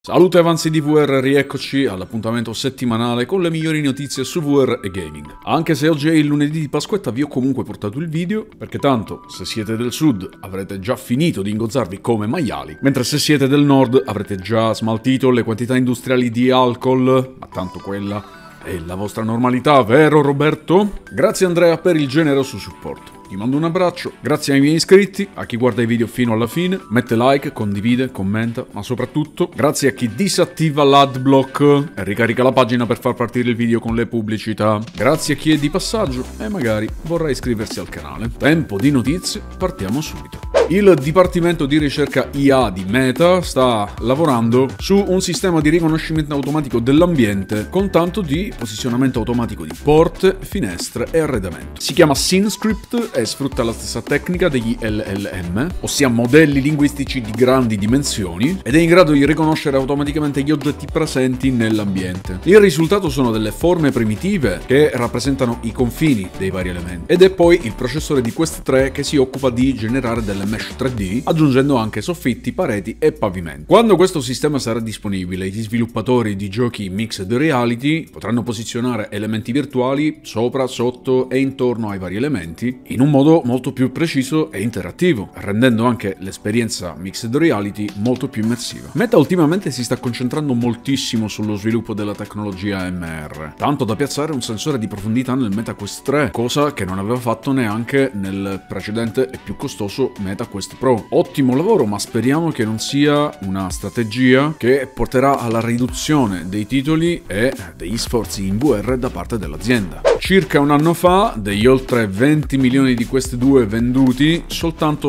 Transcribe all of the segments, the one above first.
Salute avanzi di VR, rieccoci all'appuntamento settimanale con le migliori notizie su VR e gaming. Anche se oggi è il lunedì di Pasquetta vi ho comunque portato il video, perché tanto se siete del sud avrete già finito di ingozzarvi come maiali, mentre se siete del nord avrete già smaltito le quantità industriali di alcol, ma tanto quella è la vostra normalità, vero Roberto? Grazie Andrea per il generoso supporto. Ti mando un abbraccio, grazie ai miei iscritti, a chi guarda i video fino alla fine, mette like, condivide, commenta, ma soprattutto grazie a chi disattiva l'adblock e ricarica la pagina per far partire il video con le pubblicità. Grazie a chi è di passaggio e magari vorrà iscriversi al canale. Tempo di notizie, partiamo subito. Il Dipartimento di Ricerca IA di Meta sta lavorando su un sistema di riconoscimento automatico dell'ambiente con tanto di posizionamento automatico di porte, finestre e arredamento. Si chiama SceneScript e sfrutta la stessa tecnica degli LLM, ossia modelli linguistici di grandi dimensioni, ed è in grado di riconoscere automaticamente gli oggetti presenti nell'ambiente. Il risultato sono delle forme primitive che rappresentano i confini dei vari elementi, ed è poi il processore di Quest 3 che si occupa di generare delle mesh 3D, aggiungendo anche soffitti, pareti e pavimenti. Quando questo sistema sarà disponibile, gli sviluppatori di giochi mixed reality potranno posizionare elementi virtuali sopra, sotto e intorno ai vari elementi in un modo molto più preciso e interattivo, rendendo anche l'esperienza mixed reality molto più immersiva. Meta ultimamente si sta concentrando moltissimo sullo sviluppo della tecnologia MR, tanto da piazzare un sensore di profondità nel Meta Quest 3, cosa che non aveva fatto neanche nel precedente e più costoso Meta Quest Pro. Ottimo lavoro, ma speriamo che non sia una strategia che porterà alla riduzione dei titoli e degli sforzi in VR da parte dell'azienda. Circa un anno fa, degli oltre 20 milioni di Quest 2 venduti, soltanto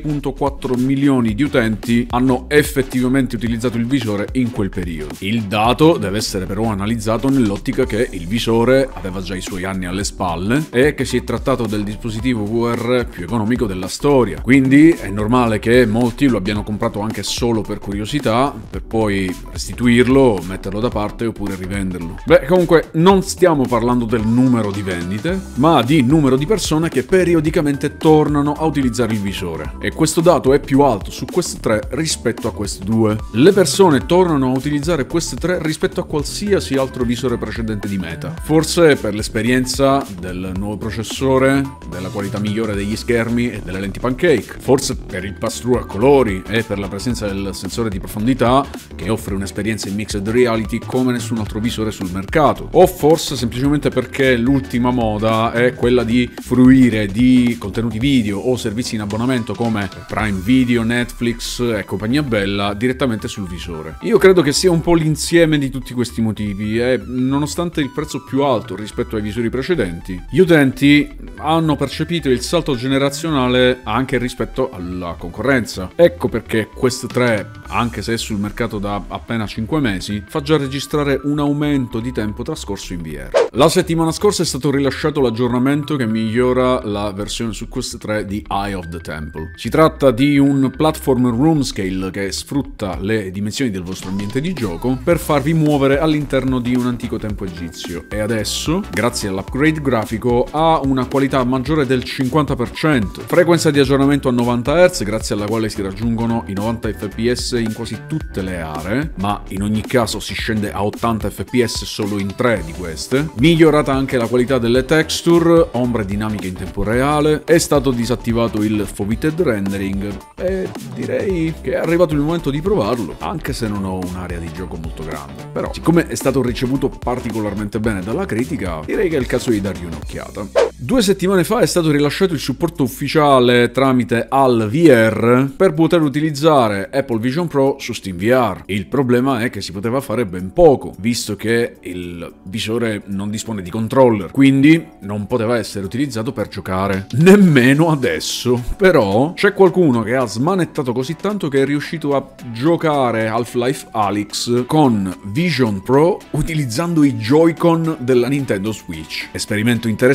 6,4 milioni di utenti hanno effettivamente utilizzato il visore in quel periodo. Il dato deve essere però analizzato nell'ottica che il visore aveva già i suoi anni alle spalle e che si è trattato del dispositivo VR più economico della storia. Quindi è normale che molti lo abbiano comprato anche solo per curiosità, per poi restituirlo, metterlo da parte oppure rivenderlo. Beh, comunque non stiamo parlando del numero di vendite, ma di numero di persone che periodicamente tornano a utilizzare il visore. E questo dato è più alto su Quest 3 rispetto a Quest 2. Le persone tornano a utilizzare Quest 3 rispetto a qualsiasi altro visore precedente di Meta. Forse per l'esperienza del nuovo processore, della qualità migliore degli schermi e delle lenti pancake. Forse per il pass-through a colori e per la presenza del sensore di profondità che offre un'esperienza in mixed reality come nessun altro visore sul mercato. O forse semplicemente perché l'ultima moda è quella di fruire di contenuti video o servizi in abbonamento come Prime Video, Netflix e compagnia bella direttamente sul visore. Io credo che sia un po' l'insieme di tutti questi motivi e nonostante il prezzo più alto rispetto ai visori precedenti, gli utenti hanno percepito il salto generazionale anche rispetto alla concorrenza. Ecco perché Quest 3, anche se è sul mercato da appena 5 mesi, fa già registrare un aumento di tempo trascorso in VR. La settimana scorsa è stato rilasciato l'aggiornamento che migliora la versione su Quest 3 di Eye of the Temple. Si tratta di un platform room scale che sfrutta le dimensioni del vostro ambiente di gioco per farvi muovere all'interno di un antico tempio egizio e adesso, grazie all'upgrade grafico, ha una qualità maggiore del 50%, frequenza di aggiornamento a 90 Hz grazie alla quale si raggiungono i 90 fps in quasi tutte le aree, ma in ogni caso si scende a 80 fps solo in 3 di queste. Migliorata anche la qualità delle texture, ombre dinamiche in tempo reale, è stato disattivato il foveated rendering e direi che è arrivato il momento di provarlo, anche se non ho un'area di gioco molto grande. Però, siccome è stato ricevuto particolarmente bene dalla critica, direi che è il caso di dargli un'occhiata. 2 settimane fa è stato rilasciato il supporto ufficiale tramite HAL VR per poter utilizzare Apple Vision Pro su SteamVR. Il problema è che si poteva fare ben poco, visto che il visore non dispone di controller, quindi non poteva essere utilizzato per giocare. Nemmeno adesso. Però c'è qualcuno che ha smanettato così tanto che è riuscito a giocare Half-Life Alyx con Vision Pro utilizzando i Joy-Con della Nintendo Switch. Esperimento interessante,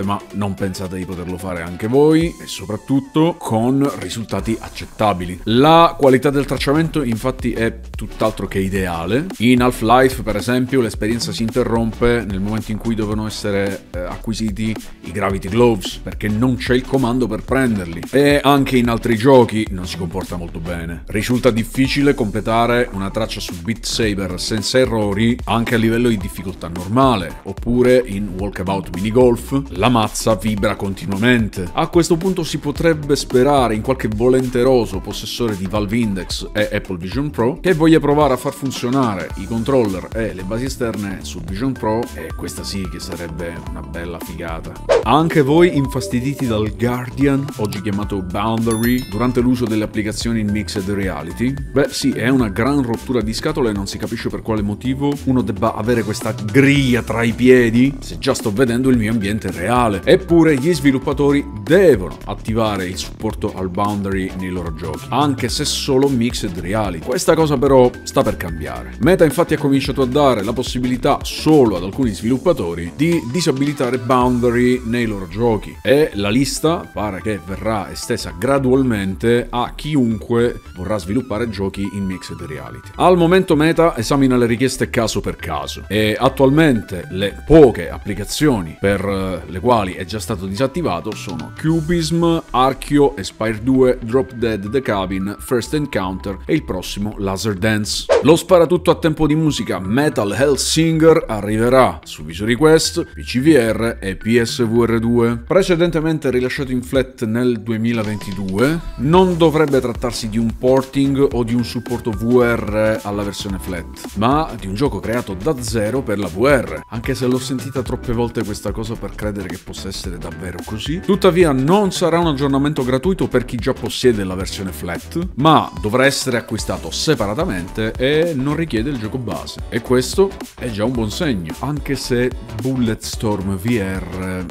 ma non pensate di poterlo fare anche voi e soprattutto con risultati accettabili. La qualità del tracciamento infatti è tutt'altro che ideale. In Half-Life, per esempio, l'esperienza si interrompe nel momento in cui devono essere acquisiti i Gravity Gloves, perché non c'è il comando per prenderli. E anche in altri giochi non si comporta molto bene. Risulta difficile completare una traccia su Beat Saber senza errori anche a livello di difficoltà normale, oppure in Walkabout Minigolf la mazza vibra continuamente. A questo punto si potrebbe sperare in qualche volenteroso possessore di Valve Index e Apple Vision Pro che voglia provare a far funzionare i controller e le basi esterne su Vision Pro, e questa sì che sarebbe una bella figata. Anche voi infastiditi dal Guardian, oggi chiamato Boundary, durante l'uso delle applicazioni in Mixed Reality? Beh sì, è una gran rottura di scatole e non si capisce per quale motivo uno debba avere questa griglia tra i piedi se già sto vedendo il mio ambiente reale. Eppure gli sviluppatori devono attivare il supporto al Boundary nei loro giochi, anche se solo Mixed Reality. Questa cosa però sta per cambiare. Meta infatti ha cominciato a dare la possibilità solo ad alcuni sviluppatori di disabilitare Boundary nei loro giochi, e la lista pare che verrà estesa gradualmente a chiunque vorrà sviluppare giochi in Mixed Reality. Al momento Meta esamina le richieste caso per caso e attualmente le poche applicazioni per le quali è già stato disattivato sono Cubism, Archeo, Aspire 2, Drop Dead The Cabin, First Encounter e il prossimo Laser Dance. Lo sparatutto a tempo di musica Metal Hellsinger arriverà su Visori Quest, PCVR e PSVR 2. Precedentemente rilasciato in flat nel 2022, non dovrebbe trattarsi di un porting o di un supporto VR alla versione flat, ma di un gioco creato da zero per la VR, anche se l'ho sentita troppe volte questa cosa per credere che possa essere davvero così. Tuttavia non sarà un aggiornamento gratuito per chi già possiede la versione flat, ma dovrà essere acquistato separatamente e non richiede il gioco base. E questo è già un buon segno, anche se Bulletstorm VR...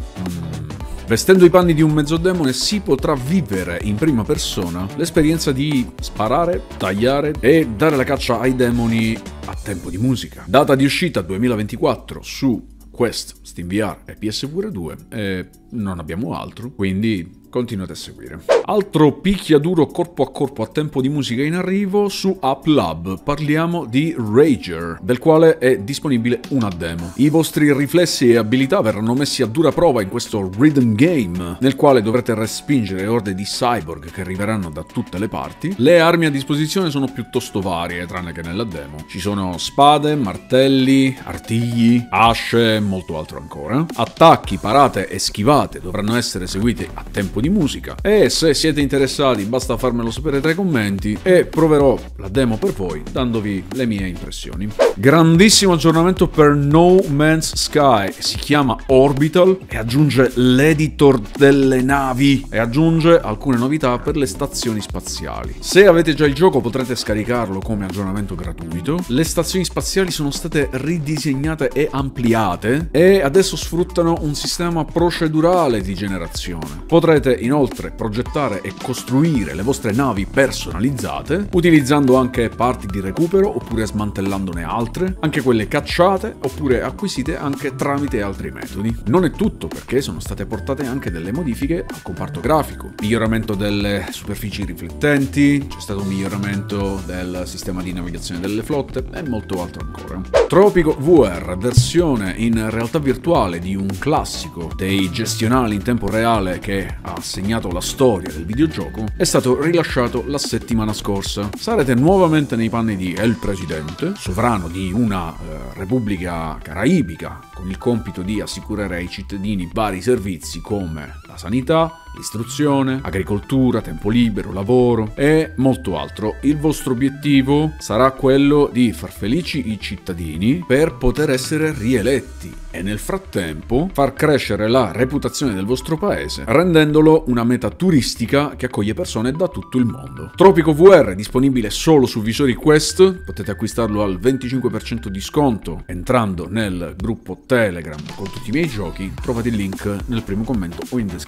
Vestendo i panni di un mezzodemone si potrà vivere in prima persona l'esperienza di sparare, tagliare e dare la caccia ai demoni a tempo di musica. Data di uscita 2024 su Quest, SteamVR e PSVR 2 e non abbiamo altro, quindi continuate a seguire. Altro picchiaduro corpo a corpo a tempo di musica in arrivo su App Lab. Parliamo di Rager, del quale è disponibile una demo. I vostri riflessi e abilità verranno messi a dura prova in questo rhythm game, nel quale dovrete respingere orde di cyborg che arriveranno da tutte le parti. Le armi a disposizione sono piuttosto varie, tranne che nella demo. Ci sono spade, martelli, artigli, asce e molto altro ancora. Attacchi, parate e schivate dovranno essere eseguiti a tempo di musica, e se siete interessati basta farmelo sapere tra i commenti e proverò la demo per voi dandovi le mie impressioni. Grandissimo aggiornamento per No Man's Sky, si chiama Orbital e aggiunge l'editor delle navi e aggiunge alcune novità per le stazioni spaziali. Se avete già il gioco potrete scaricarlo come aggiornamento gratuito. Le stazioni spaziali sono state ridisegnate e ampliate e adesso sfruttano un sistema procedurale di generazione. Potrete inoltre progettare e costruire le vostre navi personalizzate, utilizzando anche parti di recupero oppure smantellandone altre, anche quelle cacciate oppure acquisite anche tramite altri metodi. Non è tutto, perché sono state portate anche delle modifiche al comparto grafico, miglioramento delle superfici riflettenti, c'è stato un miglioramento del sistema di navigazione delle flotte e molto altro ancora. Tropico VR, versione in realtà virtuale di un classico dei gestionali in tempo reale che ha segnato la storia del videogioco, è stato rilasciato la settimana scorsa. Sarete nuovamente nei panni di El Presidente, sovrano di una repubblica caraibica, con il compito di assicurare ai cittadini vari servizi come la sanità, l'istruzione, agricoltura, tempo libero, lavoro e molto altro. Il vostro obiettivo sarà quello di far felici i cittadini per poter essere rieletti e nel frattempo far crescere la reputazione del vostro paese, rendendolo una meta turistica che accoglie persone da tutto il mondo. Tropico VR è disponibile solo su Visori Quest, potete acquistarlo al 25% di sconto entrando nel gruppo Telegram con tutti i miei giochi, trovate il link nel primo commento o in descrizione.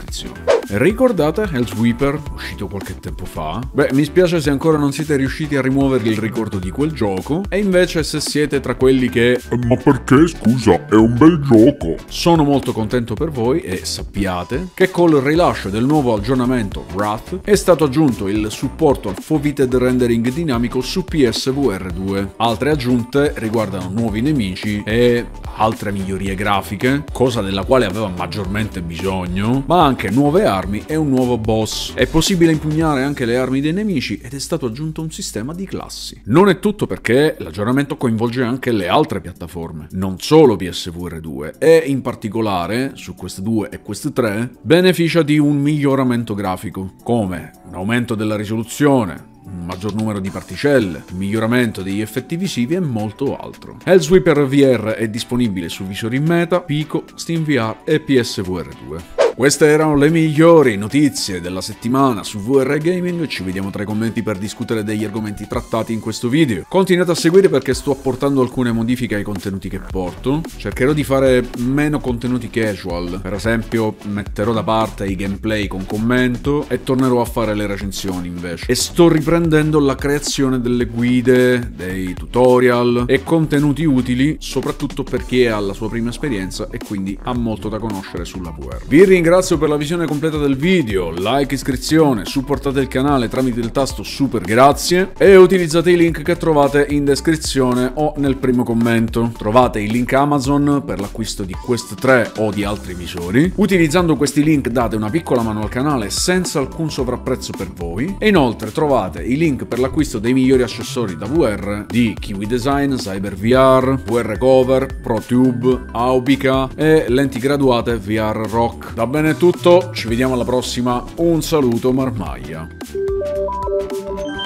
descrizione. Ricordate Hellsweeper, uscito qualche tempo fa? Beh, mi spiace se ancora non siete riusciti a rimuovere il ricordo di quel gioco, e invece se siete tra quelli che... Ma perché, scusa, è un bel gioco. Sono molto contento per voi e sappiate che col rilascio del nuovo aggiornamento Wrath è stato aggiunto il supporto al foveated rendering dinamico su PSVR 2. Altre aggiunte riguardano nuovi nemici e altre migliorie grafiche, cosa della quale aveva maggiormente bisogno, ma anche nuove armi e un nuovo boss. È possibile impugnare anche le armi dei nemici ed è stato aggiunto un sistema di classi. Non è tutto, perché l'aggiornamento coinvolge anche le altre piattaforme, non solo PSVR 2, e in particolare su Quest 2 e Quest 3 beneficia di un miglioramento grafico, come un aumento della risoluzione, un maggior numero di particelle, un miglioramento degli effetti visivi e molto altro. Hellsweeper VR è disponibile su visori Meta, Pico, SteamVR e PSVR 2. Queste erano le migliori notizie della settimana su VR Gaming. Ci vediamo tra i commenti per discutere degli argomenti trattati in questo video. Continuate a seguire perché sto apportando alcune modifiche ai contenuti che porto. Cercherò di fare meno contenuti casual, per esempio metterò da parte i gameplay con commento e tornerò a fare le recensioni invece. E sto riprendendo la creazione delle guide, dei tutorial e contenuti utili, soprattutto per chi ha la sua prima esperienza e quindi ha molto da conoscere sulla VR. Vi ringrazio per la visione completa del video, like, iscrizione, supportate il canale tramite il tasto super grazie e utilizzate i link che trovate in descrizione o nel primo commento. Trovate il link Amazon per l'acquisto di Quest 3 o di altri visori. Utilizzando questi link date una piccola mano al canale senza alcun sovrapprezzo per voi, e inoltre trovate i link per l'acquisto dei migliori accessori da VR di Kiwi Design, Cyber VR, VR Cover, ProTube, Aubica e lenti graduate VR Rock. Va bene tutto, ci vediamo alla prossima, un saluto Marmaglia.